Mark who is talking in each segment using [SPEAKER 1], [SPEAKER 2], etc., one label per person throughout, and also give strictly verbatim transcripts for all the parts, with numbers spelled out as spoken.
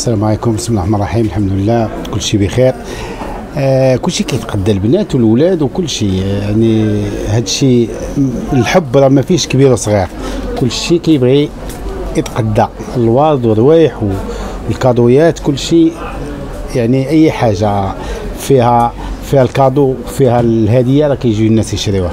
[SPEAKER 1] السلام عليكم. بسم الله الرحمن الرحيم. الحمد لله كل شيء بخير. آه كل شيء كيتقدى البنات والولاد وكل شيء، يعني هذا الشيء الحب راه ما فيش كبير وصغير، كل شيء كيبغي يتقدى الورد والروايح والكادويات، كل شيء يعني اي حاجه فيها فيها الكادو فيها الهديه راه كيجيو الناس يشريوها.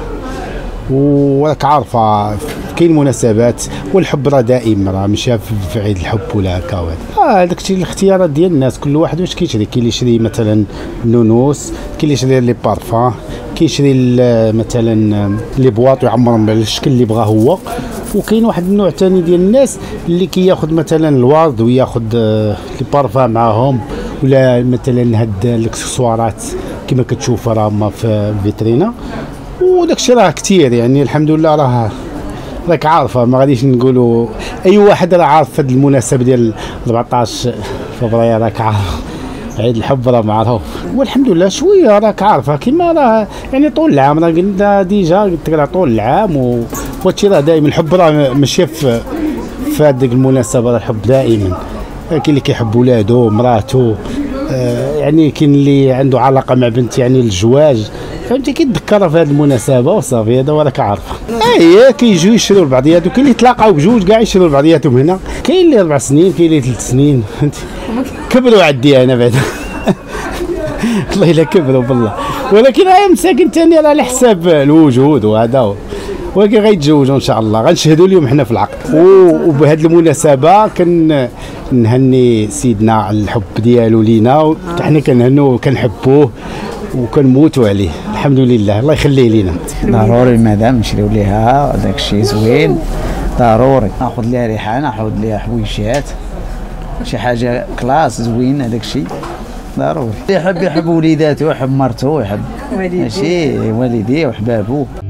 [SPEAKER 1] وراك عارفه كاين مناسبات والحب راه دائم، راه ماشي في عيد الحب ولا هكا. اه هذاك الشيء الاختيارات ديال الناس، كل واحد واش كيشري. كاين اللي يشري مثلا نونوس، كاين اللي يشري لي بارفان، كيشري مثلا لي بواط ويعمرهم بالشكل اللي بغاه هو. وكاين واحد النوع ثاني ديال الناس اللي كياخذ مثلا الورد وياخذ لي بارفان معاهم، ولا مثلا هاد الاكسسوارات كما كتشوف راه هما في الفيترينا. وداك الشيء راه كثير، يعني الحمد لله راه راك عارفه، ما غاديش نقولوا اي واحد راه عارف هذه المناسبه ديال أربعطاش فبراير، راك عارف عيد الحب راه معروف. والحمد لله شويه راك عارفه كيما راه يعني طول العام راه قلنا ديجا قلت لك راه طول العام، وهادشي راه دائما الحب راه ماشي في في هذيك المناسبه، راه الحب دائما. كاين اللي كيحب ولادو مراته، آه يعني كاين اللي عنده علاقه مع بنت يعني الزواج، فهمتي كيتذكرها في هذه المناسبه وصافي. هذا وراك عارفه. اييه كيجيو يشريو لبعضياتهم، كاين اللي يتلاقاو بجوج كاع يشريو لبعضياتهم هنا، كاين اللي اربع سنين، كاين اللي ثلاث سنين، فهمتي كبروا عندي انا بعدا والله الا كبروا بالله. ولكن راه مساكن ثاني راه على حساب الوجود وهذا، ولكن غيتزوجوا ان شاء الله، غنشهدوا اليوم حنا في العقد. وبهذه المناسبه كن نهني سيدنا الحب ديالو لينا، وحتى حنا كنهنوه وكنحبوه وكنموتوا عليه، الحمد لله الله يخليه لينا.
[SPEAKER 2] ضروري المدام نشريو ليها داك الشيء زوين، ضروري ناخذ ليها ريحان، ناخذ ليها حويجات، شي حاجه كلاس زوين. هذاك الشيء ضروري. يحب يحب وليداته، يحب مرته، يحب ماشي والديه وحبابه.